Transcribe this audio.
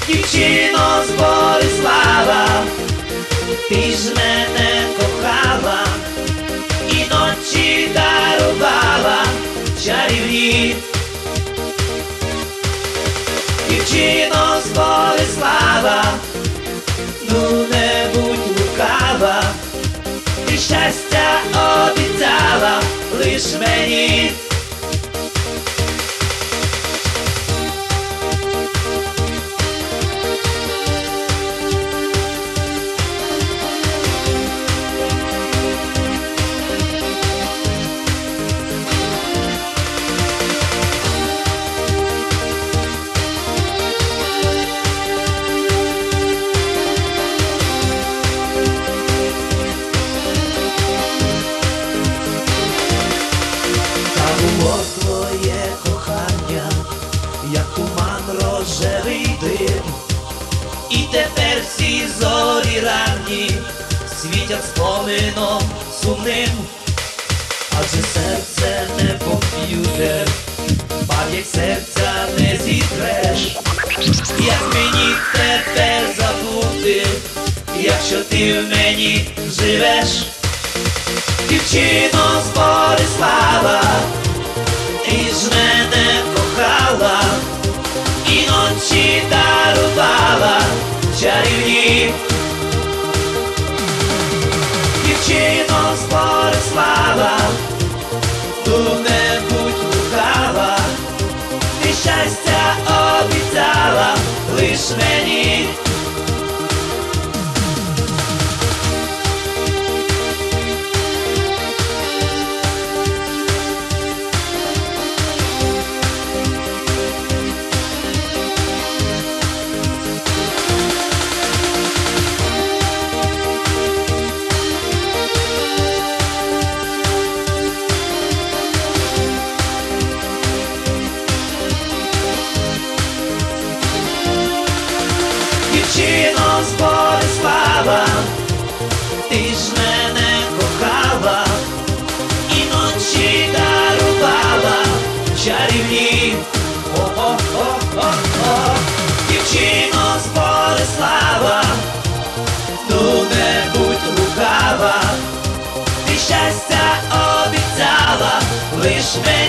Дівчино з Борислава, ти ж мене кохала і ночі дарувала чарівні. Дівчино з Борислава, ну не будь лукава, ти щастя обіцяла лиш мені. Було твоє кохання, як туман рожевий дим, і тепер всі зорі ранні світять спомином сумним. Адже серце не комп'ютер, пам'ять серця не зітреш. Як мені тепер забути, якщо ти в мені живеш? Дівчино з Борислава, ти ж мене кохала і ночі дарувала чарівні. Дівчино з Борислава, ну не будь лукава, ти щастя обіцяла лиш мені. Дівчино з Борислава, ти ж мене кохала і ночі дарувала чарівні. О-о-о-о-о, дівчино з Борислава, ну не будь лукава, ти щастя обіцяла лиш мені.